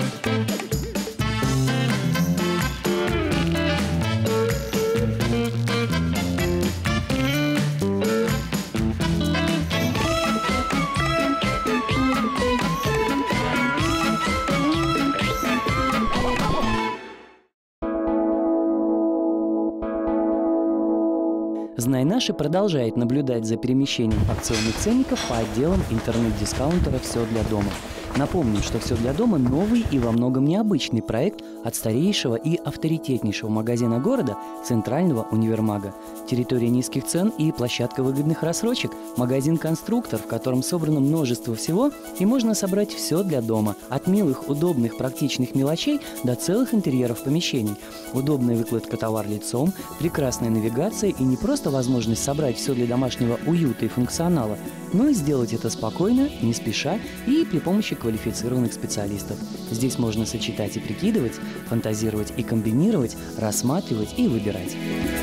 Знай Наши продолжает наблюдать за перемещением акционных ценников по отделам интернет-дискаунтера «Все для дома». Напомним, что «Все для дома» – новый и во многом необычный проект от старейшего и авторитетнейшего магазина города «Центрального универмага». Территория низких цен и площадка выгодных рассрочек, магазин-конструктор, в котором собрано множество всего, и можно собрать все для дома. От милых, удобных, практичных мелочей до целых интерьеров помещений. Удобная выкладка товар лицом, прекрасная навигация и не просто возможность собрать все для домашнего уюта и функционала, но и сделать это спокойно, не спеша и при помощи квалифицированных специалистов. Здесь можно сочетать и прикидывать, фантазировать и комбинировать, рассматривать и выбирать.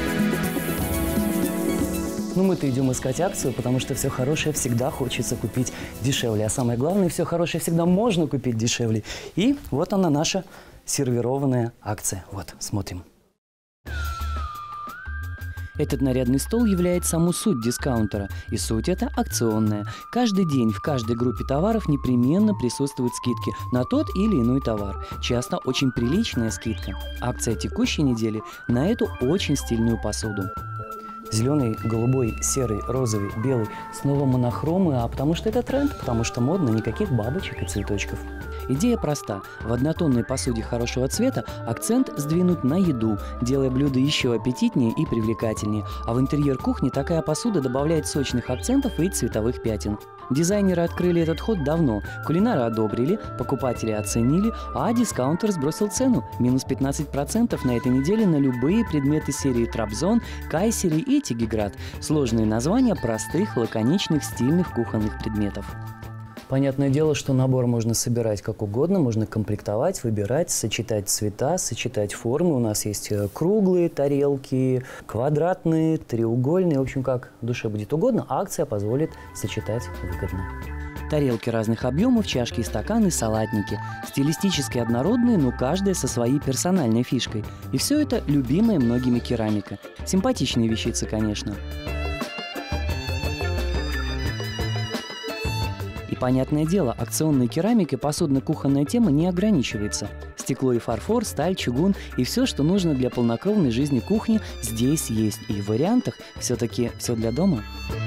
Ну, мы-то идем искать акцию, потому что все хорошее всегда хочется купить дешевле. А самое главное, все хорошее всегда можно купить дешевле. И вот она, наша сервированная акция. Вот, смотрим. Этот нарядный стол является саму суть дискаунтера, и суть эта акционная. Каждый день в каждой группе товаров непременно присутствуют скидки на тот или иной товар. Часто очень приличная скидка. Акция текущей недели на эту очень стильную посуду. Зеленый, голубой, серый, розовый, белый. Снова монохромы, а потому что это тренд, потому что модно, никаких бабочек и цветочков. Идея проста. В однотонной посуде хорошего цвета акцент сдвинут на еду, делая блюдо еще аппетитнее и привлекательнее. А в интерьер кухни такая посуда добавляет сочных акцентов и цветовых пятен. Дизайнеры открыли этот ход давно, кулинары одобрили, покупатели оценили, а дискаунтер сбросил цену – минус 15% на этой неделе на любые предметы серии Трабзон, Кайсери и Тегеград. Сложные названия простых, лаконичных, стильных кухонных предметов. Понятное дело, что набор можно собирать как угодно, можно комплектовать, выбирать, сочетать цвета, сочетать формы. У нас есть круглые тарелки, квадратные, треугольные. В общем, как душе будет угодно, акция позволит сочетать выгодно. Тарелки разных объемов, чашки и стаканы, салатники. Стилистически однородные, но каждая со своей персональной фишкой. И все это любимая многими керамика. Симпатичные вещицы, конечно. Понятное дело, акционной керамикой посудно-кухонная тема не ограничивается. Стекло и фарфор, сталь, чугун и все, что нужно для полнокровной жизни кухни, здесь есть. И в вариантах все-таки все для дома.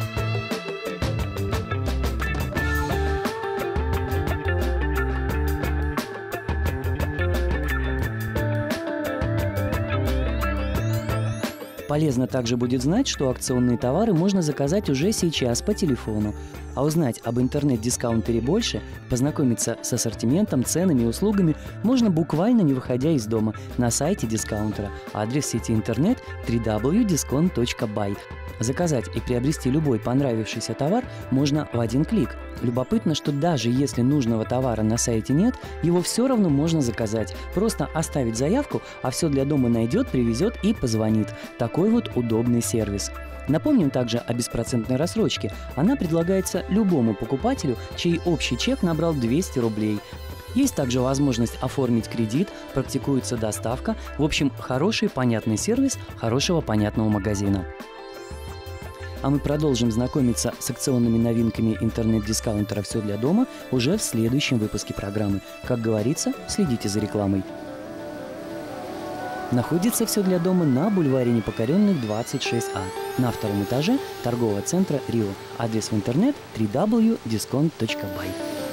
Полезно также будет знать, что акционные товары можно заказать уже сейчас по телефону. А узнать об интернет-дискаунтере больше, познакомиться с ассортиментом, ценами и услугами можно буквально не выходя из дома на сайте дискаунтера. Адрес сети интернет www.discount.by. Заказать и приобрести любой понравившийся товар можно в один клик. Любопытно, что даже если нужного товара на сайте нет, его все равно можно заказать. Просто оставить заявку, а все для дома найдет, привезет и позвонит. Такой вот удобный сервис. Напомним также о беспроцентной рассрочке. Она предлагается любому покупателю, чей общий чек набрал 200 рублей. Есть также возможность оформить кредит, практикуется доставка. В общем, хороший понятный сервис хорошего понятного магазина. А мы продолжим знакомиться с акционными новинками интернет-дискаунтера «Все для дома» уже в следующем выпуске программы. Как говорится, следите за рекламой. Находится «Все для дома» на бульваре Непокоренных, 26А. На втором этаже торгового центра «Рио». Адрес в интернет www.discount.by.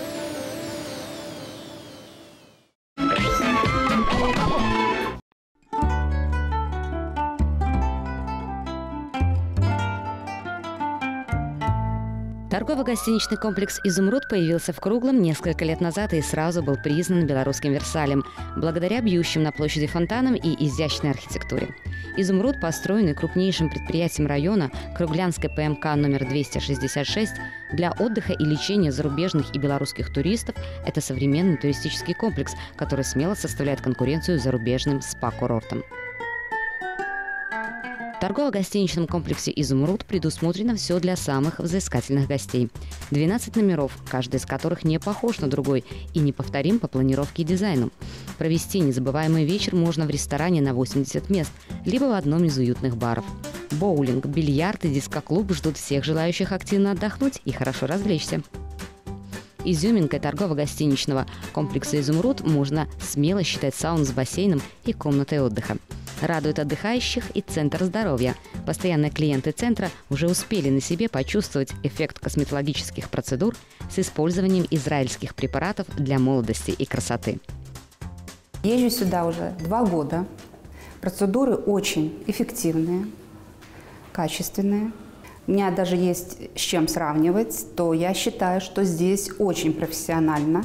Торгово-гостиничный комплекс «Изумруд» появился в Круглом несколько лет назад и сразу был признан белорусским Версалем, благодаря бьющим на площади фонтанам и изящной архитектуре. «Изумруд», построенный крупнейшим предприятием района Круглянской ПМК номер 266, для отдыха и лечения зарубежных и белорусских туристов – это современный туристический комплекс, который смело составляет конкуренцию зарубежным спа-курортам. В торгово-гостиничном комплексе «Изумруд» предусмотрено все для самых взыскательных гостей. 12 номеров, каждый из которых не похож на другой и неповторим по планировке и дизайну. Провести незабываемый вечер можно в ресторане на 80 мест, либо в одном из уютных баров. Боулинг, бильярд и дискоклуб ждут всех желающих активно отдохнуть и хорошо развлечься. Изюминкой торгово-гостиничного комплекса «Изумруд» можно смело считать сауну с бассейном и комнатой отдыха. Радует отдыхающих и Центр здоровья. Постоянные клиенты центра уже успели на себе почувствовать эффект косметологических процедур с использованием израильских препаратов для молодости и красоты. Езжу сюда уже 2 года. Процедуры очень эффективные, качественные. У меня даже есть с чем сравнивать, то я считаю, что здесь очень профессионально.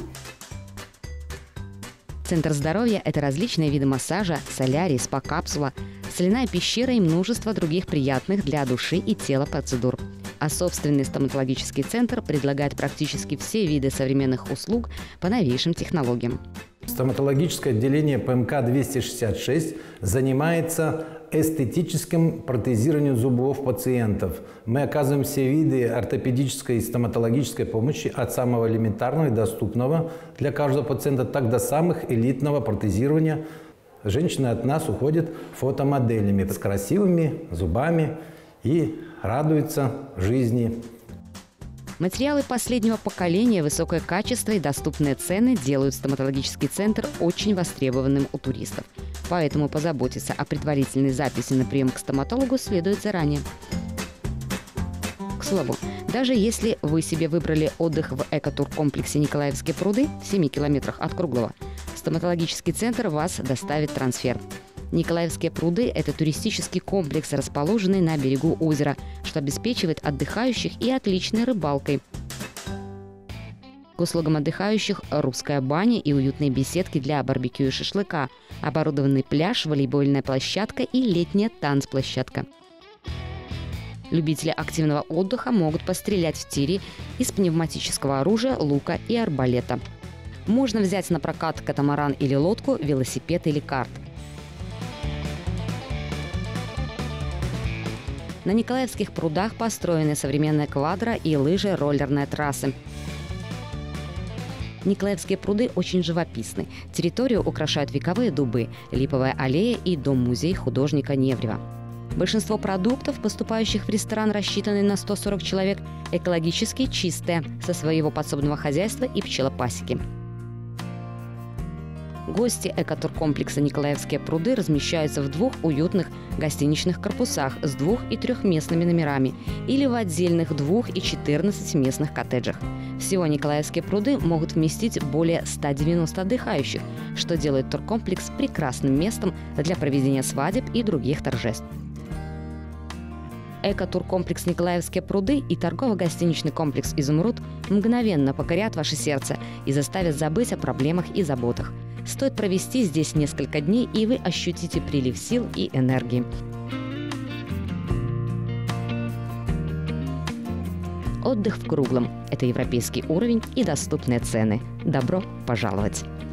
Центр здоровья – это различные виды массажа, солярий, спа-капсула, соляная пещера и множество других приятных для души и тела процедур. А собственный стоматологический центр предлагает практически все виды современных услуг по новейшим технологиям. Стоматологическое отделение ПМК-266 занимается эстетическим протезированием зубов пациентов. Мы оказываем все виды ортопедической и стоматологической помощи от самого элементарного и доступного для каждого пациента, так до самых элитного протезирования. Женщины от нас уходят фотомоделями с красивыми зубами и радуются жизни. Материалы последнего поколения, высокое качество и доступные цены делают стоматологический центр очень востребованным у туристов. Поэтому позаботиться о предварительной записи на прием к стоматологу следует заранее. К слову, даже если вы себе выбрали отдых в экотур-комплексе «Николаевские пруды» в 7 километрах от Круглого, стоматологический центр вас доставит трансфер. Николаевские пруды – это туристический комплекс, расположенный на берегу озера, что обеспечивает отдыхающих и отличной рыбалкой. К услугам отдыхающих – русская баня и уютные беседки для барбекю и шашлыка, оборудованный пляж, волейбольная площадка и летняя танцплощадка. Любители активного отдыха могут пострелять в тире из пневматического оружия, лука и арбалета. Можно взять на прокат катамаран или лодку, велосипед или карт. На Николаевских прудах построены современные квадро- и лыжи-роллерные трассы. Николаевские пруды очень живописны. Территорию украшают вековые дубы, липовая аллея и дом-музей художника Неврева. Большинство продуктов, поступающих в ресторан, рассчитаны на 140 человек, экологически чистые, со своего подсобного хозяйства и пчелопасеки. Гости экотур-комплекса «Николаевские пруды» размещаются в 2 уютных гостиничных корпусах с 2- и 3-местными номерами или в отдельных 2- и 14-местных коттеджах. Всего Николаевские пруды могут вместить более 190 отдыхающих, что делает туркомплекс прекрасным местом для проведения свадеб и других торжеств. Экотур-комплекс «Николаевские пруды» и торгово-гостиничный комплекс «Изумруд» мгновенно покорят ваше сердце и заставят забыть о проблемах и заботах. Стоит провести здесь несколько дней, и вы ощутите прилив сил и энергии. Отдых в Круглом – это европейский уровень и доступные цены. Добро пожаловать!